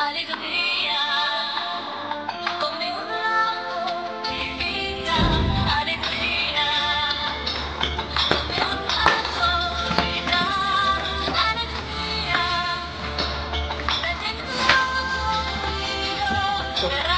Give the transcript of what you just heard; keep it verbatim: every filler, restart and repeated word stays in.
alegría, come un lago di vita, alegría, come un lago di vita, alegría, prendi il lago,